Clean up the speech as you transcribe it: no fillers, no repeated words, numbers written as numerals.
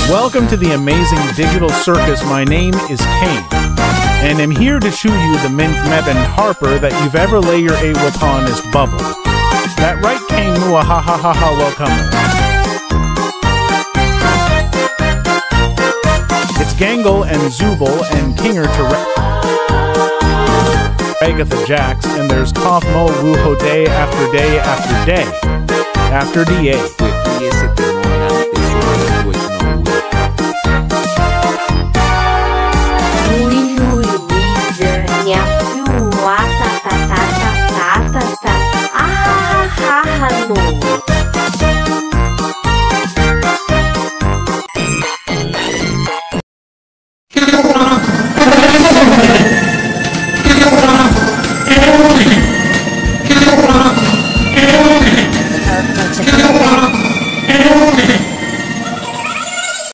Welcome to the amazing digital circus. My name is Kane, and I'm here to show you the minth meth and harper that you've ever lay your a upon is bubble. That right, Kane? Mua ha ha ha ha. Welcome. It's Gangle and Zooble and Kinger to Agatha Jax, and there's Cough Mo Woo Ho day after day after day after DA.